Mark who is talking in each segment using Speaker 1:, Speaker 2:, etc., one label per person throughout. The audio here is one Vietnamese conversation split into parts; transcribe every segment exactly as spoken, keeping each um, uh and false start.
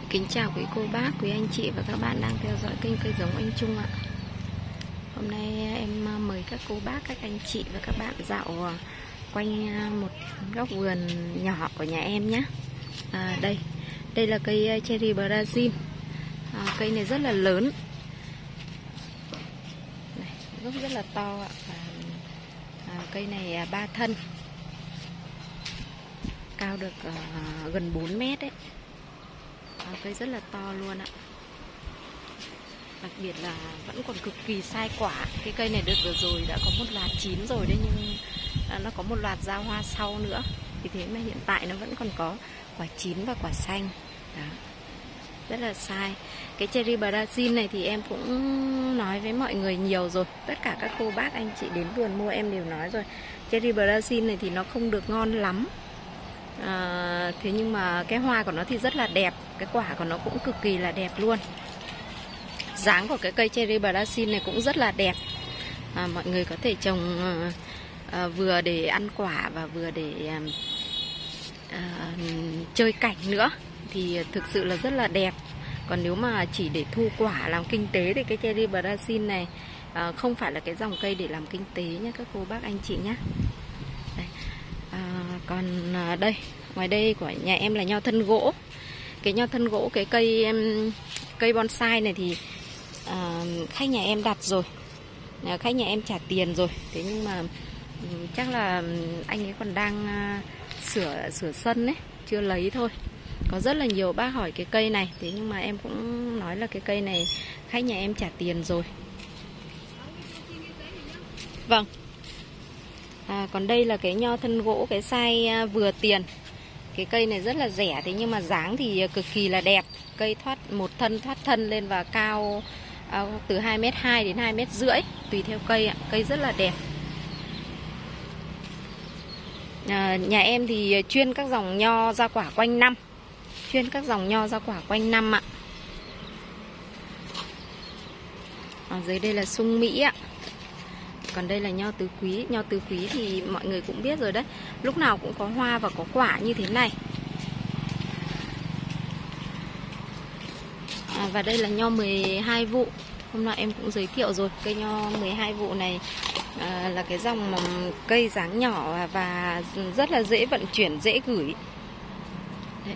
Speaker 1: Kính chào quý cô bác, quý anh chị và các bạn đang theo dõi kênh Cây Giống Anh Trung ạ. Hôm nay em mời các cô bác, các anh chị và các bạn dạo quanh một góc vườn nhỏ của nhà em nhé. À, đây, đây là cây cherry Brazil. À, cây này rất là lớn, này, gốc rất là to ạ. Và, à, cây này ba thân, cao được uh, gần bốn mét đấy. À, cây rất là to luôn ạ. Đặc biệt là vẫn còn cực kỳ sai quả. Cái cây này đợt vừa rồi đã có một loạt chín rồi đấy, nhưng à, nó có một loạt ra hoa sau nữa. Vì thế mà hiện tại nó vẫn còn có quả chín và quả xanh. Đó, rất là sai. Cái cherry Brazil này thì em cũng nói với mọi người nhiều rồi. Tất cả các cô bác anh chị đến vườn mua em đều nói rồi. Cherry Brazil này thì nó không được ngon lắm. À, thế nhưng mà cái hoa của nó thì rất là đẹp, cái quả của nó cũng cực kỳ là đẹp luôn. Dáng của cái cây cherry Brazil này cũng rất là đẹp. À, mọi người có thể trồng à, à, vừa để ăn quả và vừa để à, à, chơi cảnh nữa, thì thực sự là rất là đẹp. Còn nếu mà chỉ để thu quả làm kinh tế thì cái cherry Brazil này à, không phải là cái dòng cây để làm kinh tế nhé các cô bác anh chị nhé. Đây. À, còn à, đây, ngoài đây của nhà em là nho thân gỗ. Cái nho thân gỗ, cái cây em, cây bonsai này thì à, khách nhà em đặt rồi, à, khách nhà em trả tiền rồi. Thế nhưng mà um, chắc là anh ấy còn đang uh, sửa sửa sân ấy, chưa lấy thôi. Có rất là nhiều bác hỏi cái cây này, thế nhưng mà em cũng nói là cái cây này khách nhà em trả tiền rồi. Vâng. À, còn đây là cái nho thân gỗ, cái size vừa tiền. Cái cây này rất là rẻ, thế nhưng mà dáng thì cực kỳ là đẹp. Cây thoát một thân thoát thân lên và cao à, từ hai mét hai đến hai mét rưỡi tùy theo cây ạ. Cây rất là đẹp. À, nhà em thì chuyên các dòng nho ra quả quanh năm. Chuyên các dòng nho ra quả quanh năm ạ. Ở dưới đây là sung Mỹ ạ. Còn đây là nho tứ quý. Nho tứ quý thì mọi người cũng biết rồi đấy, lúc nào cũng có hoa và có quả như thế này. À, và đây là nho mười hai vụ. Hôm nọ em cũng giới thiệu rồi. Cây nho mười hai vụ này à, là cái dòng cây dáng nhỏ và rất là dễ vận chuyển, dễ gửi. Đấy.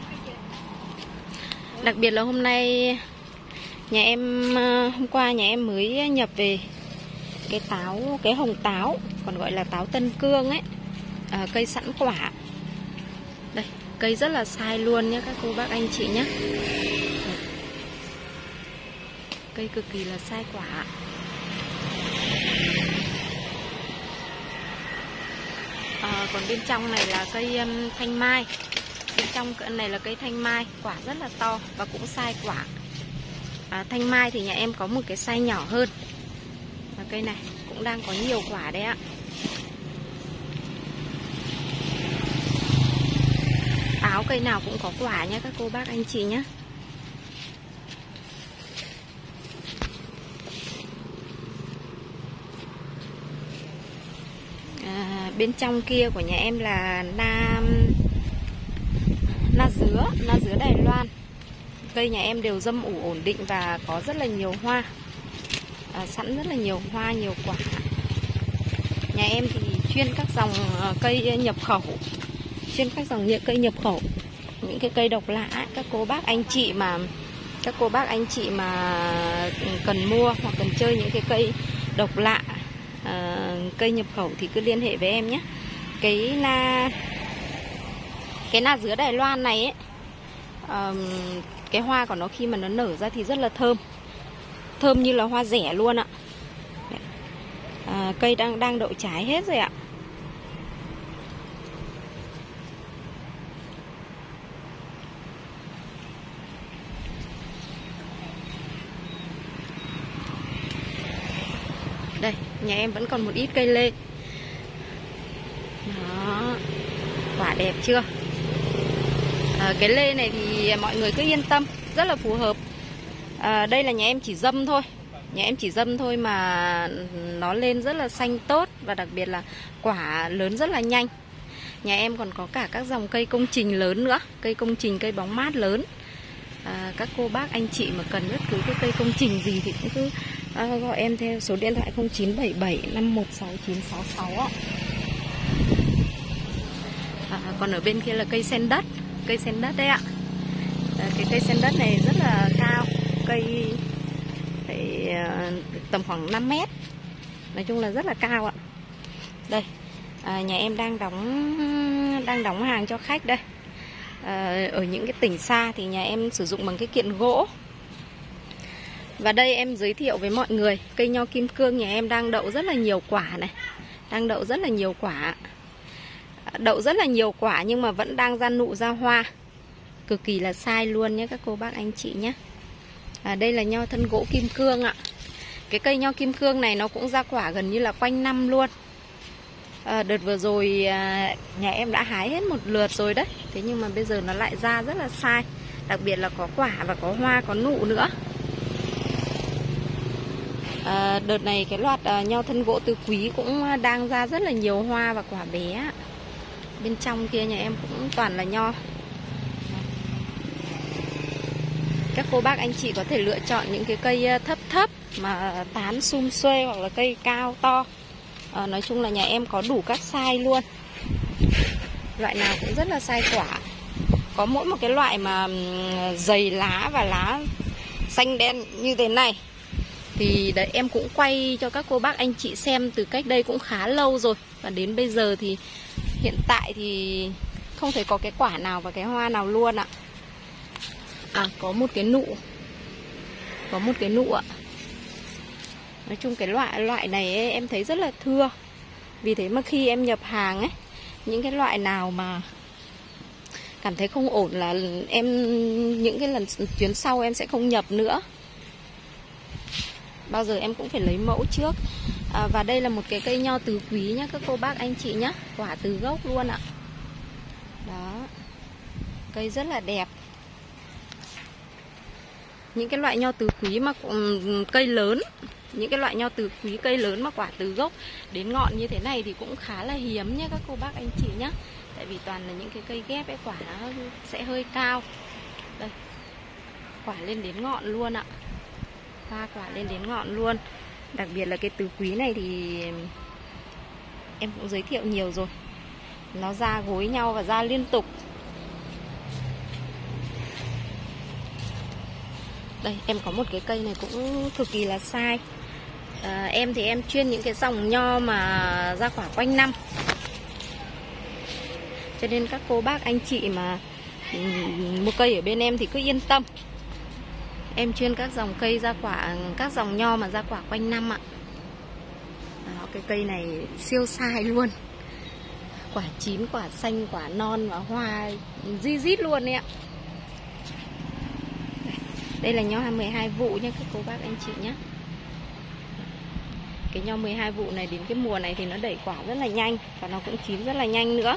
Speaker 1: Đặc biệt là hôm nay nhà em, hôm qua nhà em mới nhập về cái táo, cái hồng táo, còn gọi là táo Tân Cương ấy, à, cây sẵn quả. Đây, cây rất là sai luôn nhé các cô bác anh chị nhé. Cây cực kỳ là sai quả. À, còn bên trong này là cây um, thanh mai. Bên trong này là cây thanh mai, quả rất là to và cũng sai quả. À, thanh mai thì nhà em có một cái size nhỏ hơn. Và cây này cũng đang có nhiều quả đấy ạ. Táo cây nào cũng có quả nhé các cô bác anh chị nhé. À, bên trong kia của nhà em là na na dứa, na dứa Đài Loan. Cây nhà em đều dâm ủ ổn định và có rất là nhiều hoa. À, sẵn rất là nhiều hoa, nhiều quả. Nhà em thì chuyên các dòng cây nhập khẩu, chuyên các dòng cây nhập khẩu, những cái cây độc lạ. Các cô bác anh chị mà các cô bác anh chị mà cần mua hoặc cần chơi những cái cây độc lạ, à, cây nhập khẩu thì cứ liên hệ với em nhé. Cái na cái na dứa Đài Loan này ấy, à, cái hoa của nó khi mà nó nở ra thì rất là thơm. Thơm như là hoa rẻ luôn ạ. À, cây đang đang đậu trái hết rồi ạ. Đây, nhà em vẫn còn một ít cây lê. Đó, quả đẹp chưa? À, cái lê này thì mọi người cứ yên tâm, rất là phù hợp. À, đây là nhà em chỉ dâm thôi. Nhà em chỉ dâm thôi mà nó lên rất là xanh tốt. Và đặc biệt là quả lớn rất là nhanh. Nhà em còn có cả các dòng cây công trình lớn nữa. Cây công trình, cây bóng mát lớn. À, các cô bác anh chị mà cần bất cứ cái cây công trình gì thì cũng cứ à, gọi em theo số điện thoại không chín bảy bảy năm một sáu chín sáu sáu ạ. À, còn ở bên kia là cây sen đất, cây sen đất đấy ạ. À, cái cây sen đất này rất là cao, cây phải à, tầm khoảng năm mét. Nói chung là rất là cao ạ. Đây, à, nhà em đang đóng đang đóng hàng cho khách đây. À, ở những cái tỉnh xa thì nhà em sử dụng bằng cái kiện gỗ. Và đây em giới thiệu với mọi người, cây nho kim cương nhà em đang đậu rất là nhiều quả này. Đang đậu rất là nhiều quả. Đậu rất là nhiều quả nhưng mà vẫn đang ra nụ ra hoa. Cực kỳ là sai luôn nhé các cô bác anh chị nhé. À, đây là nho thân gỗ kim cương ạ. Cái cây nho kim cương này nó cũng ra quả gần như là quanh năm luôn. À, đợt vừa rồi à, nhà em đã hái hết một lượt rồi đấy. Thế nhưng mà bây giờ nó lại ra rất là sai. Đặc biệt là có quả và có hoa, có nụ nữa. À, đợt này cái loạt à, nho thân gỗ tứ quý cũng đang ra rất là nhiều hoa và quả bé. Bên trong kia nhà em cũng toàn là nho. Các cô bác anh chị có thể lựa chọn những cái cây thấp thấp mà tán sum xuê hoặc là cây cao to. À, nói chung là nhà em có đủ các size luôn. Loại nào cũng rất là sai quả. Có mỗi một cái loại mà dày lá và lá xanh đen như thế này thì đấy em cũng quay cho các cô bác anh chị xem từ cách đây cũng khá lâu rồi. Và đến bây giờ thì hiện tại thì không thấy có cái quả nào và cái hoa nào luôn ạ. À, có một cái nụ. Có một cái nụ ạ. Nói chung cái loại loại này ấy, em thấy rất là thưa. Vì thế mà khi em nhập hàng ấy, những cái loại nào mà cảm thấy không ổn là em những cái lần chuyến sau em sẽ không nhập nữa. Bao giờ em cũng phải lấy mẫu trước. À, và đây là một cái cây nho tứ quý nhá các cô bác anh chị nhá. Quả từ gốc luôn ạ. Đó. Cây rất là đẹp. Những cái loại nho tứ quý mà cây lớn, những cái loại nho tứ quý cây lớn mà quả từ gốc đến ngọn như thế này thì cũng khá là hiếm nhé các cô bác anh chị nhé. Tại vì toàn là những cái cây ghép ấy, quả nó sẽ hơi cao. Đây, quả lên đến ngọn luôn ạ. Hoa quả lên đến ngọn luôn. Đặc biệt là cái tứ quý này thì em cũng giới thiệu nhiều rồi. Nó ra gối nhau và ra liên tục. Đây em có một cái cây này cũng cực kỳ là sai. à, Em thì em chuyên những cái dòng nho mà ra quả quanh năm. Cho nên các cô bác anh chị mà mua cây ở bên em thì cứ yên tâm. Em chuyên các dòng cây ra quả, các dòng nho mà ra quả quanh năm ạ. Đó, cái cây này siêu sai luôn. Quả chín, quả xanh, quả non và hoa ri rít luôn đấy ạ. Đây là nho mười hai vụ nha các cô bác anh chị nhé. Cái nho mười hai vụ này đến cái mùa này thì nó đẩy quả rất là nhanh. Và nó cũng chín rất là nhanh nữa.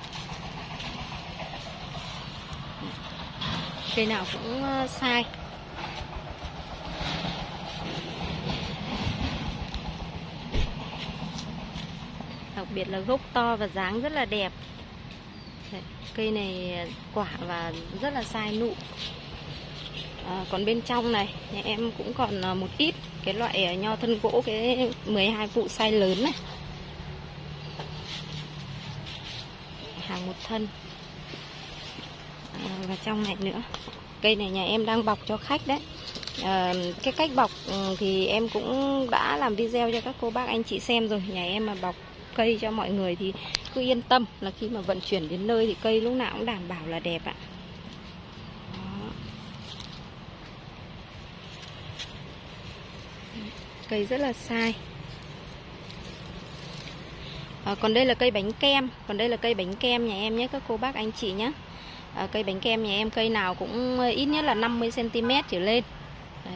Speaker 1: Cây nào cũng sai. Đặc biệt là gốc to và dáng rất là đẹp. Đấy, cây này quả và rất là sai nụ. À, còn bên trong này nhà em cũng còn một ít cái loại nho thân gỗ cái mười hai vụ size lớn này. Hàng một thân. À, và trong này nữa. Cây này nhà em đang bọc cho khách đấy. À, cái cách bọc thì em cũng đã làm video cho các cô bác anh chị xem rồi. Nhà em mà bọc cây cho mọi người thì cứ yên tâm là khi mà vận chuyển đến nơi thì cây lúc nào cũng đảm bảo là đẹp ạ. Cây rất là sai. À, còn đây là cây bánh kem. Còn đây là cây bánh kem nhà em nhé các cô bác anh chị nhé. À, cây bánh kem nhà em cây nào cũng ít nhất là năm mươi xăng ti mét trở lên. Đấy.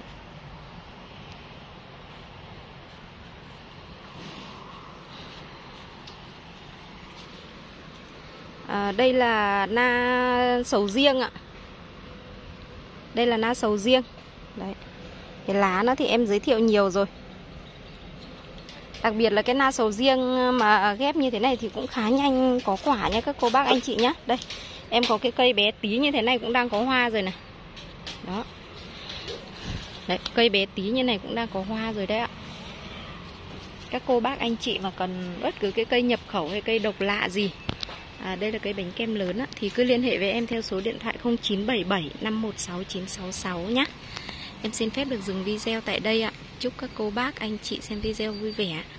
Speaker 1: À, đây là na sầu riêng ạ. Đây là na sầu riêng. Đấy. Cái lá nó thì em giới thiệu nhiều rồi. Đặc biệt là cái na sầu riêng mà ghép như thế này thì cũng khá nhanh có quả nha các cô bác anh chị nhé. Đây, em có cái cây bé tí như thế này cũng đang có hoa rồi này. Đó. Đấy, cây bé tí như này cũng đang có hoa rồi đấy ạ. Các cô bác anh chị mà cần bất cứ cái cây nhập khẩu hay cây độc lạ gì, à, đây là cây bánh kem lớn á, thì cứ liên hệ với em theo số điện thoại không chín bảy bảy năm một sáu chín sáu sáu nhé. Em xin phép được dừng video tại đây ạ. Chúc các cô bác anh chị xem video vui vẻ.